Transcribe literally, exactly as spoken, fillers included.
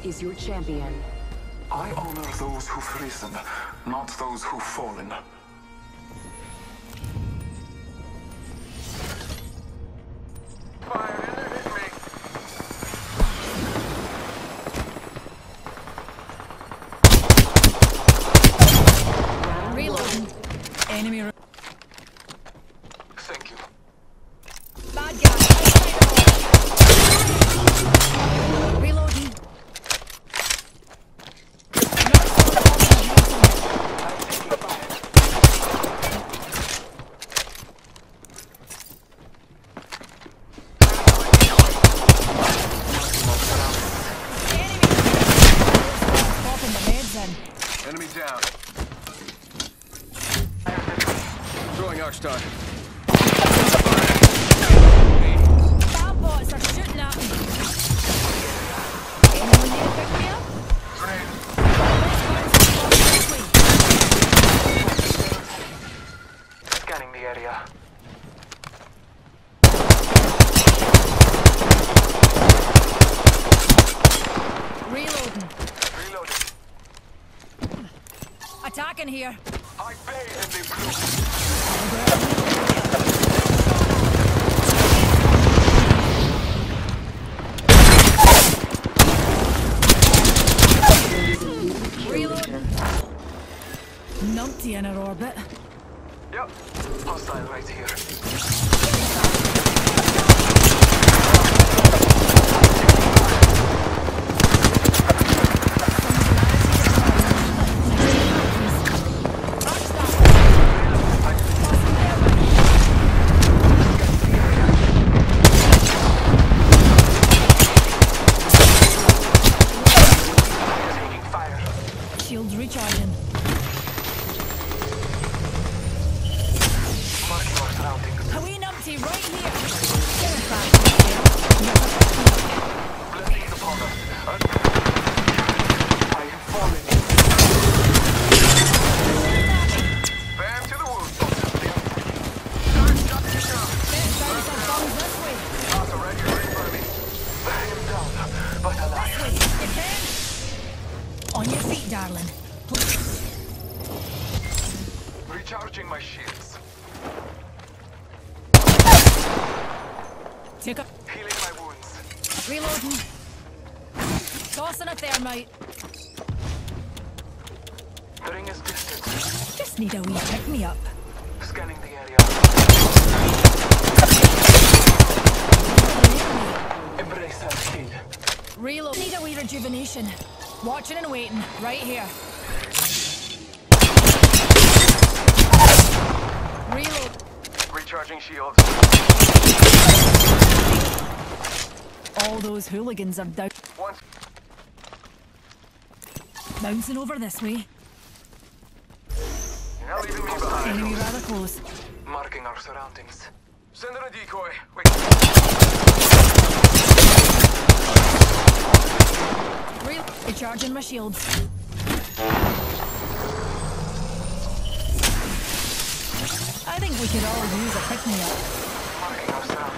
is your champion. I honor those who've risen, not those who've fallen. Fire in there, hit me. Reloading. Enemy. Re Thank you. Bad guy. Reloading. Enemy down. Throwing Arcstar. Bad bots are shooting at me. Anyone need to pick me up? Scanning the area. Reloading. Reloading. Attacking here. I bathe in the blue. Reloading. Numpty in her orbit. Yep. Hostile right here. Shields recharging. Marking our surroundings. A wee numpty right here. Blessings upon us. I am falling. Bam to the wound. Start shutting it down. There's some bombs this way. Not already ready for me. I am down, but alive. This way. You can. On your feet, darling. Recharging my shields. Take a Healing my wounds. reloading. Tossing a thermite. The ring is distant. Just need a wee pick me up. Scanning the area. Embrace that heal. Reload. Need a wee rejuvenation. Watching and waiting. Right here. Reload. Recharging shields. All those hooligans are down. Once. Bouncing over this way. You're not leaving me behind. Enemy rather close. Marking our surroundings. Send in a decoy. Wait. Real. Recharging my shields. I think we could all use a pick me up. Marking our surroundings.